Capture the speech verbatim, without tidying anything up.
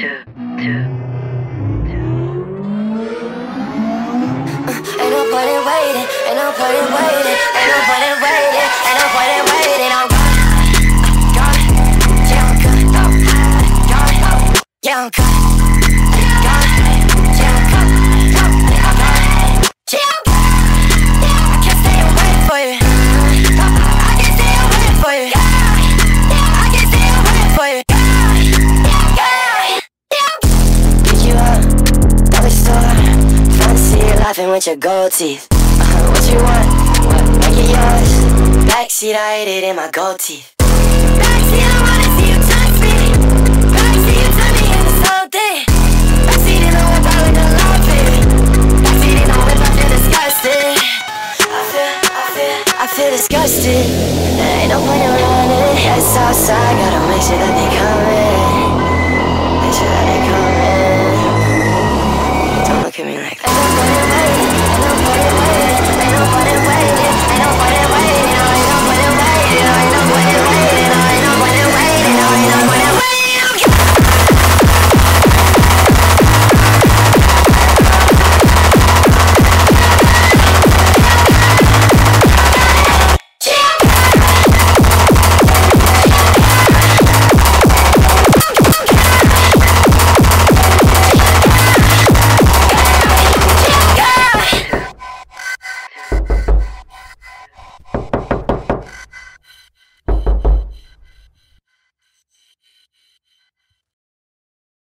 Ain't nobody waiting, ain't nobody waiting, ain't nobody waiting, ain't nobody waiting. I'm gone, yeah, I'm gone, gone, yeah, I'm gone, gone, yeah, I'm gone, yeah, I'm gone. I can't stay away for you. I can't stay away for you. I can't stay away for you. Pick you up, dollar store, front seat, laughing with your gold teeth. Uh, what you want? What? Make it yours. Backseat, I ate it in my gold teeth. Backseat, I wanna see you touch me. Backseat, you touch me in this whole thing. Backseat, you know if I look alive, baby. Backseat, you know if I feel disgusted. I feel, I feel, I feel disgusted. There ain't no point in running. It's outside, gotta make sure that